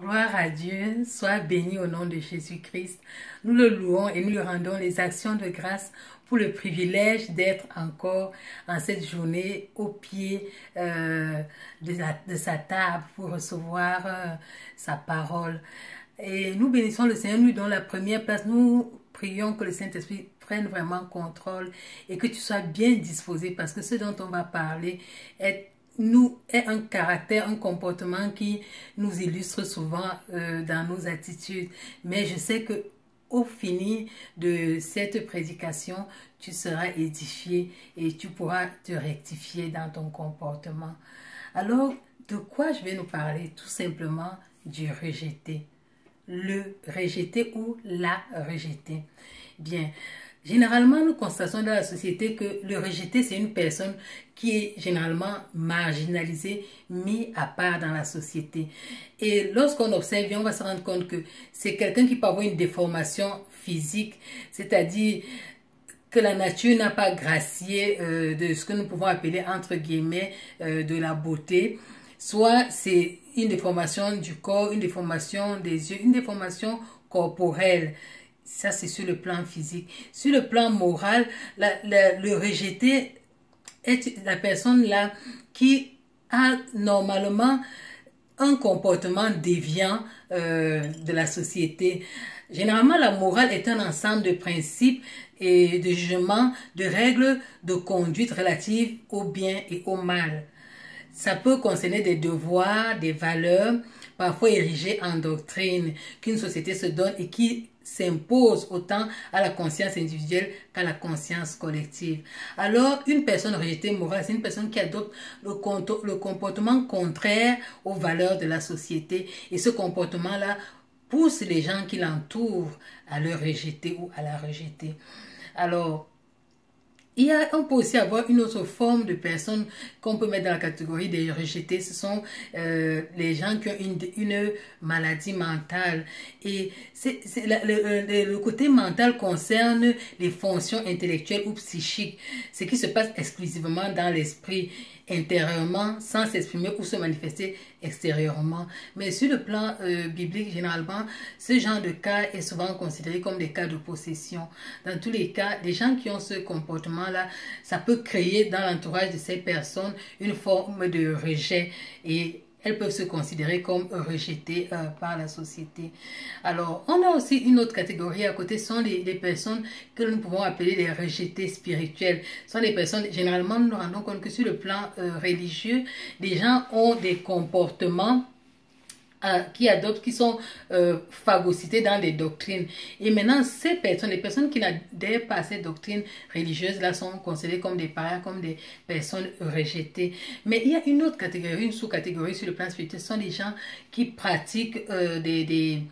Gloire à Dieu, sois béni au nom de Jésus-Christ. Nous le louons et nous lui rendons les actions de grâce pour le privilège d'être encore en cette journée au pied de sa table pour recevoir sa parole. Et nous bénissons le Seigneur, nous lui donnons la première place. Nous prions que le Saint-Esprit prenne vraiment contrôle et que tu sois bien disposé parce que ce dont on va parler est un caractère, un comportement qui nous illustre souvent dans nos attitudes. Mais je sais que au fini de cette prédication, tu seras édifié et tu pourras te rectifier dans ton comportement. Alors, de quoi je vais nous parler? Tout simplement du rejeté. Le rejeté ou la rejetée. Bien, généralement, nous constatons dans la société que le rejeté, c'est une personne qui est généralement marginalisée, mise à part dans la société. Et lorsqu'on observe, on va se rendre compte que c'est quelqu'un qui peut avoir une déformation physique, c'est-à-dire que la nature n'a pas gracié de ce que nous pouvons appeler, entre guillemets, de la beauté. Soit c'est une déformation du corps, une déformation des yeux, une déformation corporelle. Ça, c'est sur le plan physique. Sur le plan moral, le rejeté est la personne là qui a normalement un comportement déviant de la société. Généralement, la morale est un ensemble de principes et de jugements, de règles de conduite relatives au bien et au mal. Ça peut concerner des devoirs, des valeurs, parfois érigées en doctrine, qu'une société se donne et qui s'impose autant à la conscience individuelle qu'à la conscience collective. Alors, une personne rejetée morale, c'est une personne qui adopte le comportement contraire aux valeurs de la société. Et ce comportement-là pousse les gens qui l'entourent à le rejeter ou à la rejeter. Alors, on peut aussi avoir une autre forme de personnes qu'on peut mettre dans la catégorie des rejetés. Ce sont les gens qui ont une maladie mentale. Et le côté mental concerne les fonctions intellectuelles ou psychiques. Ce qui se passe exclusivement dans l'esprit, intérieurement, sans s'exprimer ou se manifester extérieurement. Mais sur le plan biblique, généralement, ce genre de cas est souvent considéré comme des cas de possession. Dans tous les cas, les gens qui ont ce comportement-là, ça peut créer dans l'entourage de ces personnes une forme de rejet et elles peuvent se considérer comme rejetées par la société. Alors, on a aussi une autre catégorie à côté, ce sont les personnes que nous pouvons appeler les rejetés spirituels. Ce sont des personnes, généralement, nous nous rendons compte que sur le plan religieux, les gens ont des comportements qui sont phagocytés dans des doctrines. Et maintenant, ces personnes, les personnes qui n'adhèrent pas à ces doctrines religieuses-là sont considérées comme des parias, comme des personnes rejetées. Mais il y a une autre catégorie, une sous-catégorie sur le plan spirituel, ce sont les gens qui pratiquent des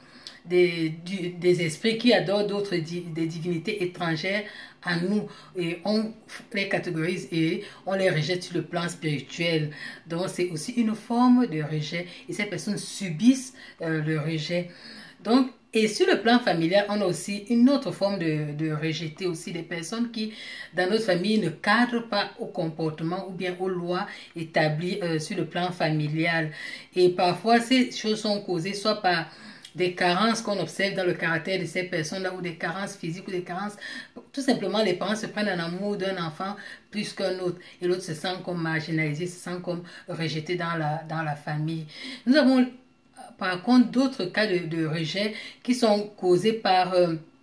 esprits qui adorent des divinités étrangères à nous et on les catégorise et on les rejette sur le plan spirituel. Donc c'est aussi une forme de rejet et ces personnes subissent le rejet. Donc, et sur le plan familial, on a aussi une autre forme de rejeter aussi des personnes qui, dans notre famille, ne cadrent pas au comportement ou bien aux lois établies sur le plan familial. Et parfois, ces choses sont causées soit par des carences qu'on observe dans le caractère de ces personnes-là ou des carences physiques ou des carences... Tout simplement, les parents se prennent un amour d'un enfant plus qu'un autre et l'autre se sent comme marginalisé, se sent comme rejeté dans la famille. Nous avons par contre d'autres cas de rejet qui sont causés par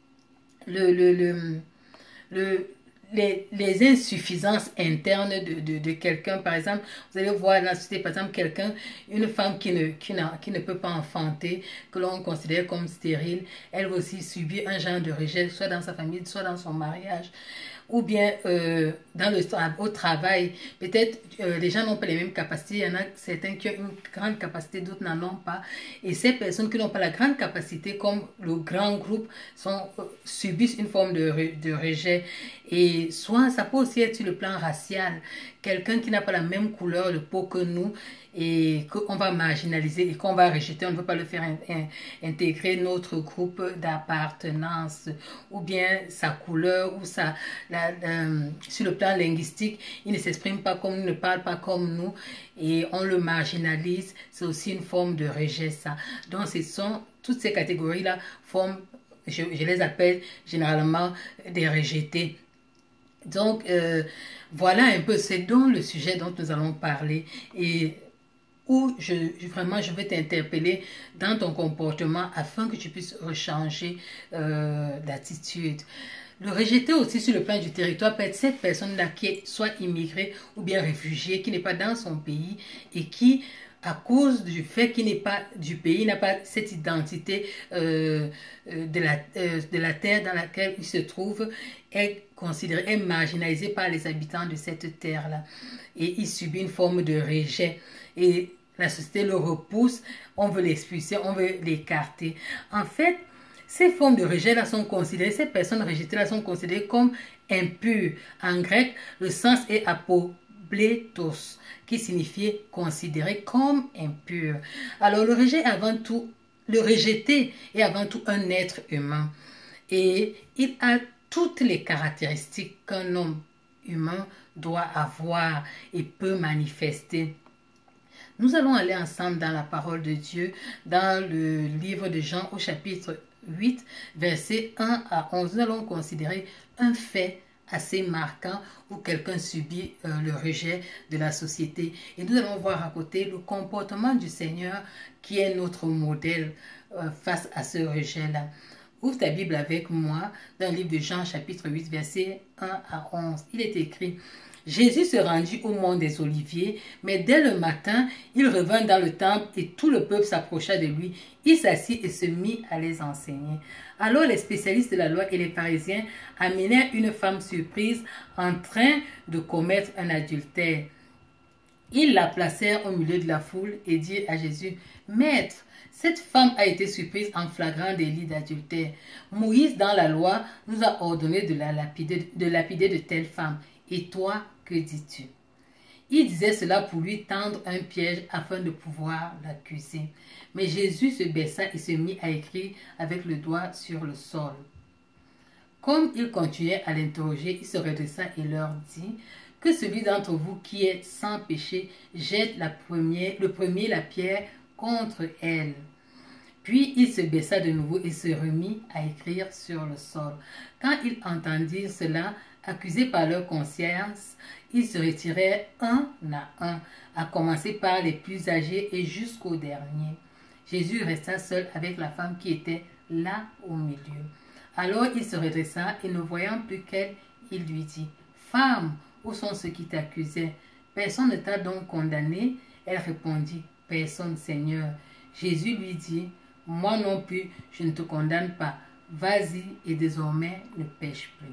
les insuffisances internes de quelqu'un. Par exemple, vous allez voir dans la société, par exemple, une femme qui ne peut pas enfanter, que l'on considère comme stérile, elle va aussi subir un genre de rejet, soit dans sa famille, soit dans son mariage. Ou bien au travail, peut-être les gens n'ont pas les mêmes capacités, il y en a certains qui ont une grande capacité, d'autres n'en ont pas. Et ces personnes qui n'ont pas la grande capacité, comme le grand groupe, subissent une forme de rejet. Et soit ça peut aussi être sur le plan racial. quelqu'un qui n'a pas la même couleur de peau que nous et qu'on va marginaliser et qu'on va rejeter, on ne veut pas le faire intégrer notre groupe d'appartenance, ou bien sa couleur, ou sur le plan linguistique, il ne s'exprime pas comme nous, ne parle pas comme nous, et on le marginalise, c'est aussi une forme de rejet, ça. Donc, toutes ces catégories-là forment, je les appelle généralement des rejetés. Donc, voilà un peu, c'est donc le sujet dont nous allons parler, et où vraiment je veux t'interpeller dans ton comportement afin que tu puisses rechanger d'attitude. Le rejeter aussi sur le plan du territoire peut être cette personne-là qui est soit immigrée ou bien réfugiée, qui n'est pas dans son pays et qui, à cause du fait qu'il n'est pas du pays, n'a pas cette identité de la terre dans laquelle il se trouve, est considéré, est marginalisé par les habitants de cette terre-là. Et il subit une forme de rejet. Et la société le repousse, on veut l'expulser, on veut l'écarter. En fait, ces formes de rejet-là sont considérées, ces personnes rejetées-là sont considérées comme impures. En grec, le sens est apoblétos, qui signifie considéré comme impur. Alors, le rejeté est avant tout un être humain. Et il a toutes les caractéristiques qu'un homme humain doit avoir et peut manifester. Nous allons aller ensemble dans la parole de Dieu, dans le livre de Jean au chapitre 8, versets 1 à 11. Nous allons considérer un fait assez marquant où quelqu'un subit le rejet de la société. Et nous allons voir à côté le comportement du Seigneur qui est notre modèle face à ce rejet-là. Ouvre ta Bible avec moi dans le livre de Jean chapitre 8, versets 1 à 11. Il est écrit: Jésus se rendit au mont des Oliviers, mais dès le matin, il revint dans le temple et tout le peuple s'approcha de lui. Il s'assit et se mit à les enseigner. Alors les spécialistes de la loi et les pharisiens amenèrent une femme surprise en train de commettre un adultère. Ils la placèrent au milieu de la foule et dirent à Jésus: Maître, cette femme a été surprise en flagrant délit d'adultère. Moïse, dans la loi, nous a ordonné de lapider de telles femmes. Et toi, que dis-tu? Il disait cela pour lui tendre un piège afin de pouvoir l'accuser. Mais Jésus se baissa et se mit à écrire avec le doigt sur le sol. Comme il continuait à l'interroger, il se redressa et leur dit: Que celui d'entre vous qui est sans péché jette le premier la pierre contre elle. Puis il se baissa de nouveau et se remit à écrire sur le sol. Quand ils entendirent cela, accusés par leur conscience, ils se retirèrent un à un, à commencer par les plus âgés et jusqu'au dernier. Jésus resta seul avec la femme qui était là au milieu. Alors il se redressa et ne voyant plus qu'elle, il lui dit: Femme, où sont ceux qui t'accusaient? Personne ne t'a donc condamné? Elle répondit: Personne, Seigneur. Jésus lui dit: Moi non plus, je ne te condamne pas. Vas-y et désormais ne pêche plus.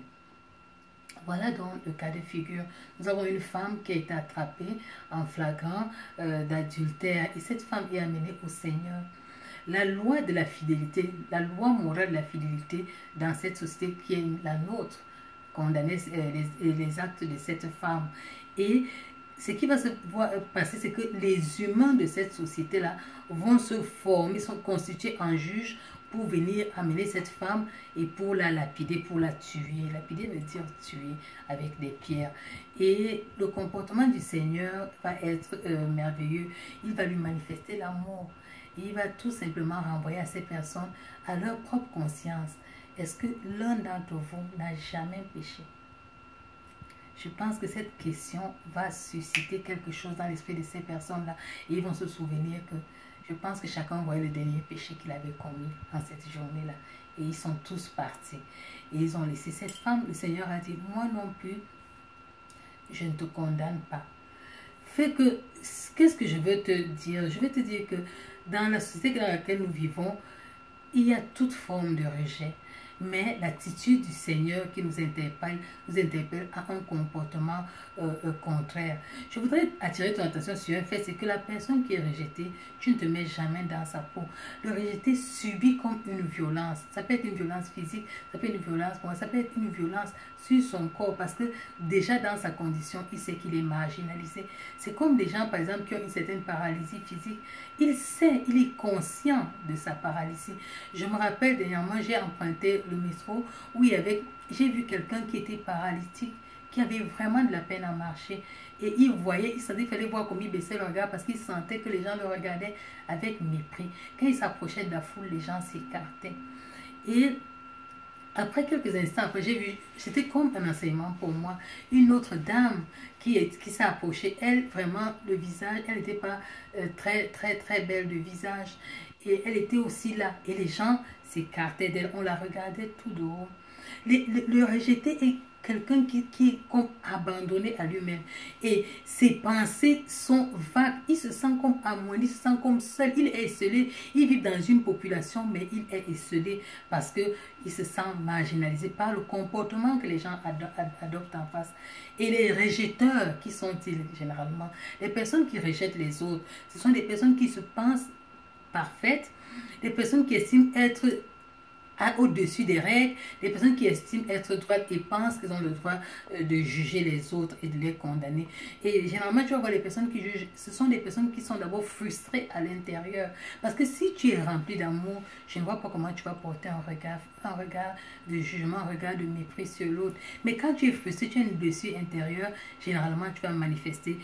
Voilà donc le cas de figure. Nous avons une femme qui a été attrapée en flagrant d'adultère et cette femme est amenée au Seigneur. La loi de la fidélité, la loi morale de la fidélité dans cette société qui est la nôtre, condamner les actes de cette femme. Et ce qui va se passer, c'est que les humains de cette société-là vont se former, sont constitués en juges pour venir amener cette femme et pour la lapider, pour la tuer. Lapider veut dire tuer avec des pierres. Et le comportement du Seigneur va être merveilleux. Il va lui manifester l'amour. Et il va tout simplement renvoyer à ces personnes à leur propre conscience. Est-ce que l'un d'entre vous n'a jamais péché? Je pense que cette question va susciter quelque chose dans l'esprit de ces personnes-là. Et ils vont se souvenir que je pense que chacun voyait le dernier péché qu'il avait commis en cette journée-là. Et ils sont tous partis. Et ils ont laissé cette femme. Le Seigneur a dit: Moi non plus, je ne te condamne pas. Qu'est-ce que je veux te dire? Je veux te dire que dans la société dans laquelle nous vivons, il y a toute forme de rejet. mais l'attitude du Seigneur qui nous interpelle à un comportement contraire. Je voudrais attirer ton attention sur un fait, c'est que la personne qui est rejetée, tu ne te mets jamais dans sa peau. Le rejeté subit comme une violence. Ça peut être une violence physique, ça peut être une violence pour moi, ça peut être une violence sur son corps, parce que déjà dans sa condition, il sait qu'il est marginalisé. C'est comme des gens, par exemple, qui ont une certaine paralysie physique. Il sait, il est conscient de sa paralysie. Je me rappelle, dernièrement, j'ai emprunté le métro où j'ai vu quelqu'un qui était paralytique, qui avait vraiment de la peine à marcher. Et il voyait, il fallait voir comment il baissait le regard parce qu'il sentait que les gens le regardaient avec mépris. Quand il s'approchait de la foule, les gens s'écartaient. Et après quelques instants, après j'ai vu, c'était comme un enseignement pour moi, une autre dame qui s'est approchée. Elle, vraiment, le visage, elle n'était pas très belle de visage. Et elle était aussi là. Et les gens s'écartaient d'elle. On la regardait tout de haut. Le rejeté est quelqu'un qui est comme abandonné à lui-même. Et ses pensées sont vagues. Il se sent comme amoindri, il se sent comme seul. Il est esselé. Il vit dans une population, mais il est esselé parce qu'il se sent marginalisé par le comportement que les gens adoptent en face. Et les rejeteurs, qui sont-ils généralement? Les personnes qui rejettent les autres, ce sont des personnes qui se pensent parfaites, des personnes qui estiment être au-dessus des règles, des personnes qui estiment être droites et pensent qu'ils ont le droit de juger les autres et de les condamner. Et généralement, tu vas voir les personnes qui jugent, ce sont des personnes qui sont d'abord frustrées à l'intérieur. Parce que si tu es rempli d'amour, je ne vois pas comment tu vas porter un regard de jugement, un regard de mépris sur l'autre. Mais quand tu es frustré, tu as une blessure intérieure, généralement, tu vas manifester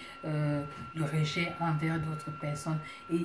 le rejet envers d'autres personnes.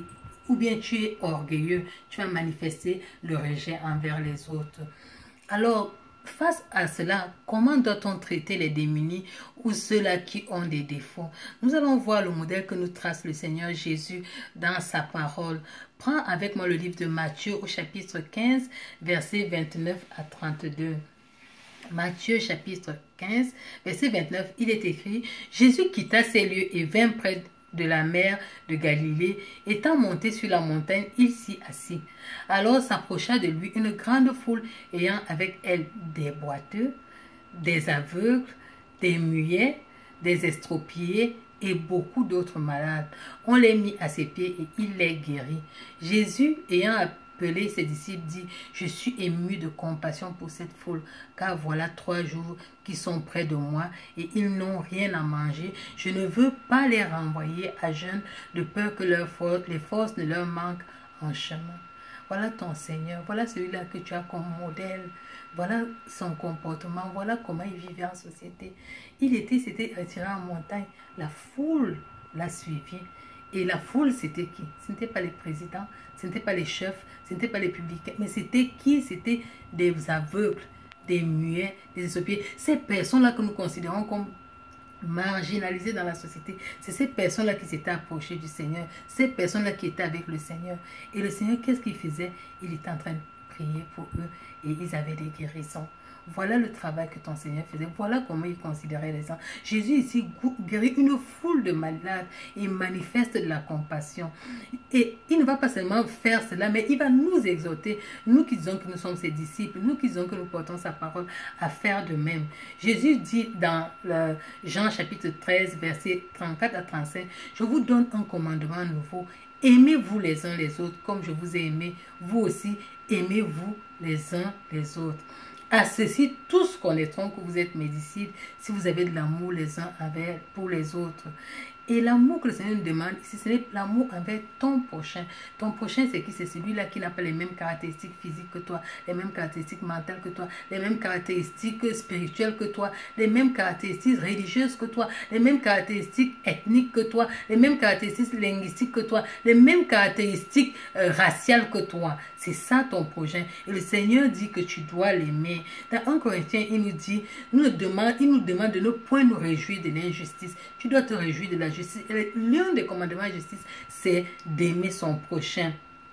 Ou bien tu es orgueilleux, tu vas manifester le rejet envers les autres. Alors, face à cela, comment doit-on traiter les démunis ou ceux-là qui ont des défauts? Nous allons voir le modèle que nous trace le Seigneur Jésus dans sa parole. Prends avec moi le livre de Matthieu au chapitre 15, versets 29 à 32. Matthieu chapitre 15, verset 29, il est écrit: Jésus quitta ces lieux et vint près de la mer de Galilée. Étant monté sur la montagne, il s'y assit. Alors s'approcha de lui une grande foule ayant avec elle des boiteux, des aveugles, des muets, des estropiés et beaucoup d'autres malades. On les mit à ses pieds et il les guérit. Jésus, ayant appelé ses disciples, dit: Je suis ému de compassion pour cette foule, car voilà 3 jours qui sont près de moi et ils n'ont rien à manger. Je ne veux pas les renvoyer à jeûne, de peur que les forces ne leur manquent en chemin. Voilà ton Seigneur, voilà celui-là que tu as comme modèle, voilà son comportement, voilà comment il vivait en société. S'était retiré en montagne, la foule l'a suivi. Et la foule, c'était qui? Ce n'était pas les présidents, ce n'était pas les chefs, ce n'était pas les publicains, mais c'était qui? C'était des aveugles, des muets, des estropiés. Ces personnes-là que nous considérons comme marginalisées dans la société, c'est ces personnes-là qui s'étaient approchées du Seigneur, ces personnes-là qui étaient avec le Seigneur. Et le Seigneur, qu'est-ce qu'il faisait? Il était en train de prier pour eux et ils avaient des guérisons. Voilà le travail que ton Seigneur faisait. Voilà comment il considérait les gens. Jésus ici guérit une foule de malades. Il manifeste de la compassion. Et il ne va pas seulement faire cela, mais il va nous exhorter, nous qui disons que nous sommes ses disciples, nous qui disons que nous portons sa parole, à faire de même. Jésus dit dans Jean chapitre 13, versets 34 à 35, « Je vous donne un commandement nouveau. Aimez-vous les uns les autres comme je vous ai aimé. Vous aussi, aimez-vous les uns les autres. » À ceci, tous connaîtront que vous êtes mes disciples si vous avez de l'amour les uns pour les autres. Et l'amour que le Seigneur nous demande ici, ce n'est l'amour envers ton prochain. Ton prochain, c'est qui? C'est celui-là qui n'a pas les mêmes caractéristiques physiques que toi, les mêmes caractéristiques mentales que toi, les mêmes caractéristiques spirituelles que toi, les mêmes caractéristiques religieuses que toi, les mêmes caractéristiques ethniques que toi, les mêmes caractéristiques linguistiques que toi, les mêmes caractéristiques raciales que toi. C'est ça ton prochain. Et le Seigneur dit que tu dois l'aimer. Dans 1 Corinthiens, il nous demande de ne point nous réjouir de l'injustice. Tu dois te réjouir de la justice. L'un des commandements de justice, c'est d'aimer son prochain.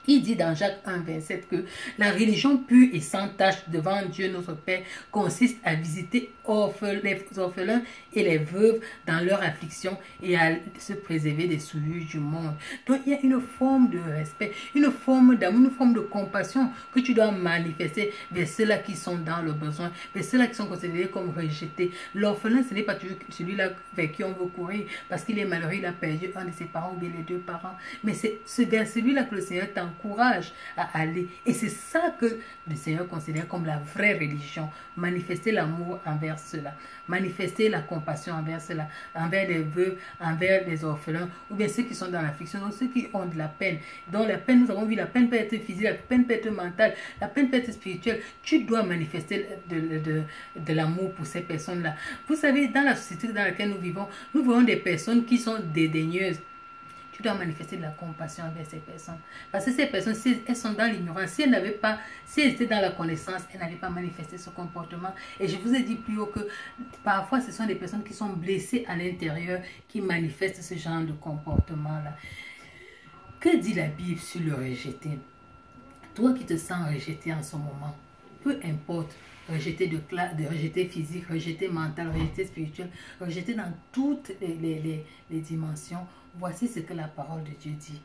Il dit dans Jacques 1, 27 que la religion pure et sans tache devant Dieu notre Père consiste à visiter les orphelins et les veuves dans leur affliction et à se préserver des souillures du monde. Donc il y a une forme de respect, une forme d'amour, une forme de compassion que tu dois manifester vers ceux-là qui sont dans le besoin, vers ceux-là qui sont considérés comme rejetés. L'orphelin, ce n'est pas toujours celui-là vers qui on veut courir parce qu'il est malheureux, il a perdu un de ses parents ou bien les deux parents. Mais c'est vers celui-là que le Seigneur t'encourage à aller. Et c'est ça que le Seigneur considère comme la vraie religion. Manifester l'amour envers cela, manifester la compassion envers cela, envers les veuves, envers les orphelins, ou bien ceux qui sont dans l'affliction, donc ceux qui ont de la peine. Dans la peine, nous avons vu, la peine peut être physique, la peine peut être mentale, la peine peut être spirituelle. Tu dois manifester de l'amour pour ces personnes-là. Vous savez, dans la société dans laquelle nous voyons des personnes qui sont dédaigneuses. Tu dois manifester de la compassion envers ces personnes. Parce que ces personnes, si elles sont dans l'ignorance, si elles étaient dans la connaissance, elles n'avaient pas manifesté ce comportement. Et je vous ai dit plus haut que parfois, ce sont des personnes qui sont blessées à l'intérieur qui manifestent ce genre de comportement-là. Que dit la Bible sur le rejeté? Toi qui te sens rejeté en ce moment, peu importe, rejeté rejeté physique, rejeté mental, rejeté spirituel, rejeté dans toutes les dimensions. Voici ce que la parole de Dieu dit.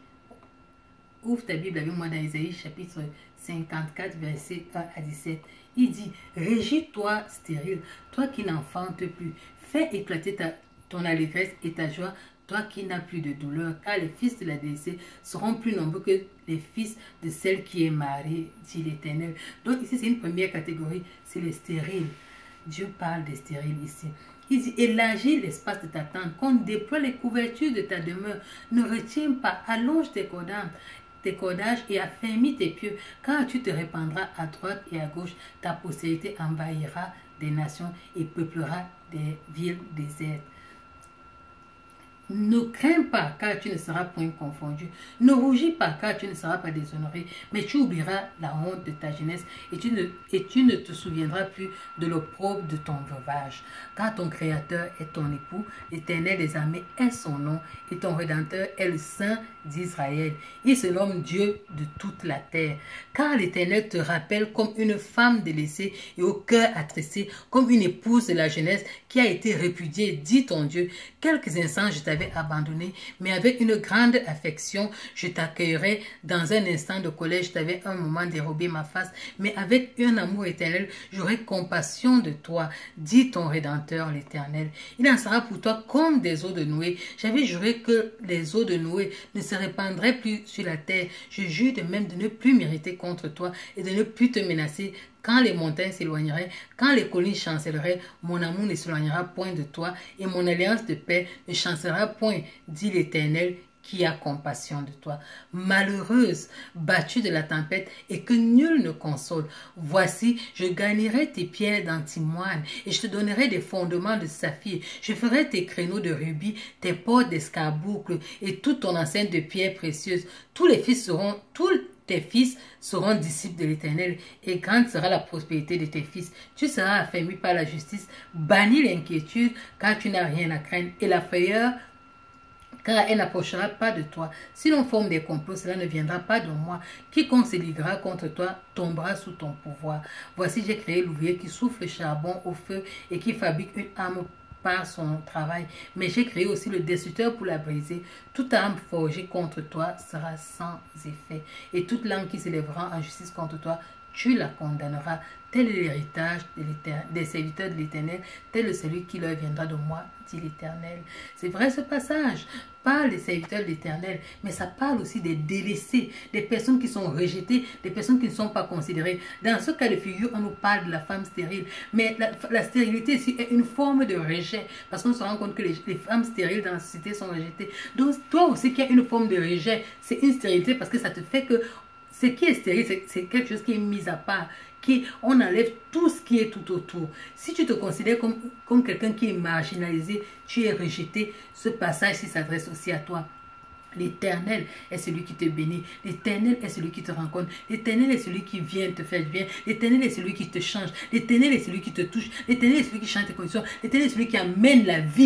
Ouvre ta Bible avec moi dans Isaïe chapitre 54, versets 1 à 17. Il dit, régis-toi stérile, toi qui n'enfantes plus, fais éclater ton allégresse et ta joie, toi qui n'as plus de douleur, car les fils de la décès seront plus nombreux que les fils de celle qui est mariée, dit l'Éternel. Donc ici, c'est une première catégorie, c'est les stériles. Dieu parle des stériles ici. Il dit, élargis l'espace de ta tente, qu'on déploie les couvertures de ta demeure. Ne retiens pas, allonge tes cordages et affermis tes pieux, car tu te répandras à droite et à gauche. Ta postérité envahira des nations et peuplera des villes désertes. Ne crains pas, car tu ne seras point confondu. Ne rougis pas, car tu ne seras pas déshonoré. Mais tu oublieras la honte de ta jeunesse et tu ne te souviendras plus de l'opprobre de ton veuvage. Car ton Créateur est ton époux, l'Éternel des armées est son nom, et ton Rédempteur est le Saint d'Israël. Il se nomme Dieu de toute la terre. Car l'Éternel te rappelle comme une femme délaissée et au cœur attristé, comme une épouse de la jeunesse qui a été répudiée, dit ton Dieu. Quelques instants, je t'avais abandonné, mais avec une grande affection, je t'accueillerai. Dans un instant de colère, je t'avais un moment dérobé ma face, mais avec un amour éternel, j'aurai compassion de toi, dit ton Rédempteur l'Éternel. Il en sera pour toi comme des eaux de Noé. J'avais juré que les eaux de Noé ne se répandraient plus sur la terre. Je jure de même de ne plus m'irriter contre toi et de ne plus te menacer. Quand les montagnes s'éloigneraient, quand les collines chancelleraient, mon amour ne s'éloignera point de toi et mon alliance de paix ne chancellera point, dit l'Éternel qui a compassion de toi. Malheureuse, battue de la tempête et que nul ne console, voici, je gagnerai tes pierres d'antimoine et je te donnerai des fondements de saphir. Je ferai tes créneaux de rubis, tes portes d'escarboucles et toute ton enceinte de pierres précieuses. Tous tes fils seront disciples de l'Éternel et grande sera la prospérité de tes fils. Tu seras affermi par la justice, banni l'inquiétude car tu n'as rien à craindre et la frayeur car elle n'approchera pas de toi. Si l'on forme des complots, cela ne viendra pas de moi. Quiconque se liguera contre toi tombera sous ton pouvoir. Voici, j'ai créé l'ouvrier qui souffle le charbon au feu et qui fabrique une arme par son travail. Mais j'ai créé aussi le destructeur pour la briser. Toute arme forgée contre toi sera sans effet. Et toute langue qui s'élèvera en justice contre toi, tu la condamneras. Tel est l'héritage des serviteurs de l'Éternel, tel est celui qui leur viendra de moi, dit l'Éternel. C'est vrai, ce passage parle des serviteurs de l'Éternel, mais ça parle aussi des délaissés, des personnes qui sont rejetées, des personnes qui ne sont pas considérées. Dans ce cas de figure, on nous parle de la femme stérile, mais la stérilité ici est une forme de rejet, parce qu'on se rend compte que les femmes stériles dans la société sont rejetées. Donc, toi aussi qui as une forme de rejet, c'est une stérilité parce que ça te fait que ce qui est stérile, c'est quelque chose qui est mis à part. On enlève tout ce qui est tout autour. Si tu te considères comme quelqu'un qui est marginalisé, tu es rejeté, ce passage-ci s'adresse aussi à toi. L'Éternel est celui qui te bénit. L'Éternel est celui qui te rencontre. L'Éternel est celui qui vient te faire du bien. L'Éternel est celui qui te change. L'Éternel est celui qui te touche. L'Éternel est celui qui change tes conditions. L'Éternel est celui qui amène la vie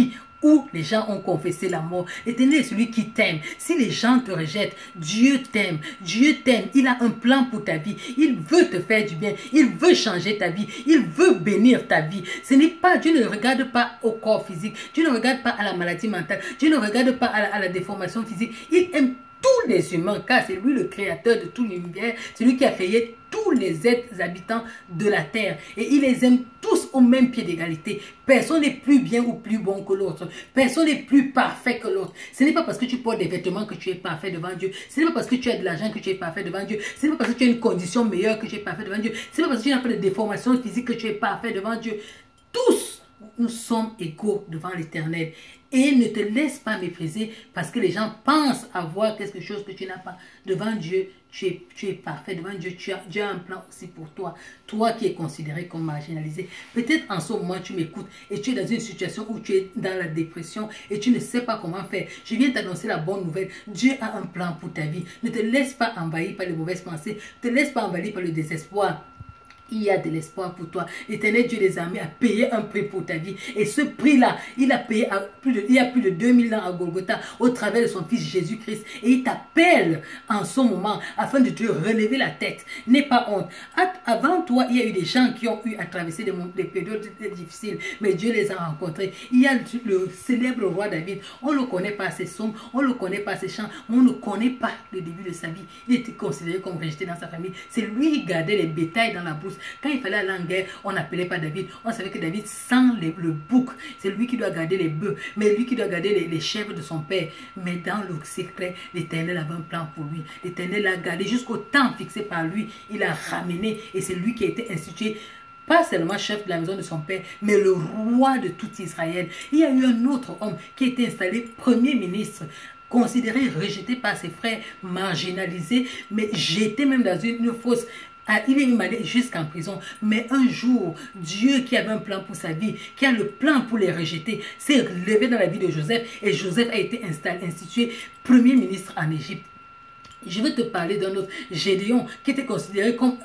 où les gens ont confessé la mort. L'Éternel est celui qui t'aime. Si les gens te rejettent, Dieu t'aime. Dieu t'aime. Il a un plan pour ta vie. Il veut te faire du bien. Il veut changer ta vie. Il veut bénir ta vie. Ce n'est pas, Dieu ne regarde pas au corps physique. Dieu ne regarde pas à la maladie mentale. Dieu ne regarde pas à la déformation physique. Il aime tous les humains, car c'est lui le créateur de tout l'univers, c'est lui qui a créé tous les êtres habitants de la terre. Et il les aime tous au même pied d'égalité. Personne n'est plus bien ou plus bon que l'autre. Personne n'est plus parfait que l'autre. Ce n'est pas parce que tu portes des vêtements que tu es parfait devant Dieu. Ce n'est pas parce que tu as de l'argent que tu es parfait devant Dieu. Ce n'est pas parce que tu as une condition meilleure que tu es parfait devant Dieu. Ce n'est pas parce que tu n'as pas de déformation physique que tu es parfait devant Dieu. Tous, nous sommes égaux devant l'Éternel. Et ne te laisse pas mépriser parce que les gens pensent avoir quelque chose que tu n'as pas. Devant Dieu, tu es parfait. Devant Dieu, Dieu a un plan aussi pour toi. Toi qui es considéré comme marginalisé. Peut-être en ce moment, tu m'écoutes et tu es dans une situation où tu es dans la dépression et tu ne sais pas comment faire. Je viens t'annoncer la bonne nouvelle. Dieu a un plan pour ta vie. Ne te laisse pas envahir par les mauvaises pensées. Ne te laisse pas envahir par le désespoir. Il y a de l'espoir pour toi. L'Éternel Dieu des armées a payé un prix pour ta vie. Et ce prix-là, il a payé il y a plus de 2000 ans à Golgotha au travers de son fils Jésus-Christ. Et il t'appelle en ce moment afin de te relever la tête. N'aie pas honte. Avant toi, il y a eu des gens qui ont eu à traverser des périodes difficiles. Mais Dieu les a rencontrés. Il y a le célèbre roi David. On ne le connaît pas ses psaumes, on ne le connaît pas ses chants, mais on ne connaît pas le début de sa vie. Il était considéré comme rejeté dans sa famille. C'est lui qui gardait les bétails dans la bourse. Quand il fallait aller en guerre, on n'appelait pas David. On savait que David sent le bouc. C'est lui qui doit garder les bœufs, mais lui qui doit garder les chèvres de son père. Mais dans le secret, l'Éternel avait un plan pour lui. L'Éternel l'a gardé jusqu'au temps fixé par lui. Il l'a ramené et c'est lui qui a été institué. Pas seulement chef de la maison de son père, mais le roi de tout Israël. Il y a eu un autre homme qui a été installé premier ministre, considéré rejeté par ses frères, marginalisé, mais jeté même dans une fosse. Il est même allé jusqu'en prison. Mais un jour, Dieu qui avait un plan pour sa vie, qui a le plan pour les rejeter, s'est levé dans la vie de Joseph. Et Joseph a été institué premier ministre en Égypte. Je veux te parler d'un autre, Gédéon, qui était considéré comme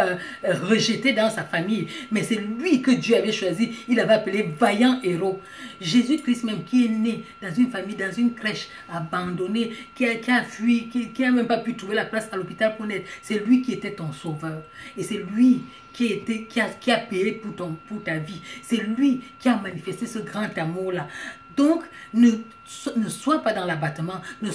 rejeté dans sa famille. Mais c'est lui que Dieu avait choisi. Il avait appelé vaillant héros. Jésus-Christ même, qui est né dans une famille, dans une crèche, abandonnée, qui a fui, qui n'a même pas pu trouver la place à l'hôpital pour naître. C'est lui qui était ton sauveur. Et c'est lui qui a payé pour ta vie. C'est lui qui a manifesté ce grand amour-là. Donc, ne sois pas dans l'abattement, ne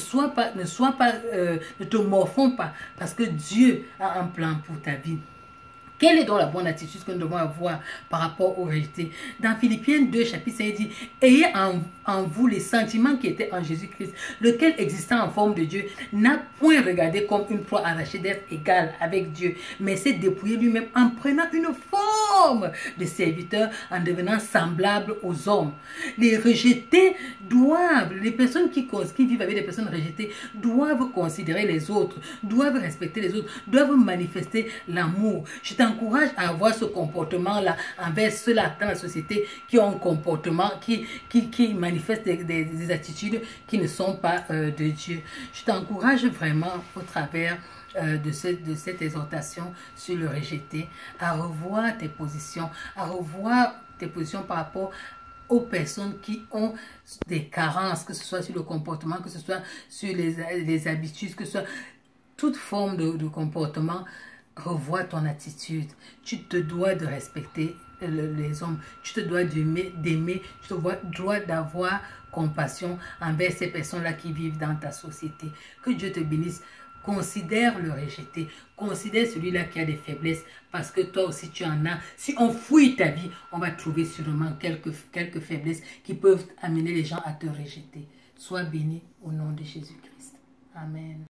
te morfonds pas, parce que Dieu a un plan pour ta vie. Quelle est donc la bonne attitude que nous devons avoir par rapport au rejeté? Dans Philippiens 2, chapitre 5, il dit « Ayez en vous les sentiments qui étaient en Jésus-Christ, lequel, existant en forme de Dieu, n'a point regardé comme une proie arrachée d'être égal avec Dieu, mais s'est dépouillé lui-même en prenant une forme de serviteur, en devenant semblable aux hommes. » Les rejetés les personnes qui vivent avec des personnes rejetées, doivent considérer les autres, doivent respecter les autres, doivent manifester l'amour. Je t'encourage à avoir ce comportement-là envers ceux-là dans la société qui ont un comportement, qui manifestent des attitudes qui ne sont pas de Dieu. Je t'encourage vraiment au travers de cette exhortation sur le rejeté à revoir tes positions, par rapport aux personnes qui ont des carences, que ce soit sur le comportement, que ce soit sur les habitudes, que ce soit toute forme de comportement. Revois ton attitude. Tu te dois de respecter les hommes. Tu te dois d'aimer. Tu te dois d'avoir compassion envers ces personnes-là qui vivent dans ta société. Que Dieu te bénisse. Considère le rejeté. Considère celui-là qui a des faiblesses. Parce que toi aussi tu en as. Si on fouille ta vie, on va trouver sûrement quelques faiblesses qui peuvent amener les gens à te rejeter. Sois béni au nom de Jésus-Christ. Amen.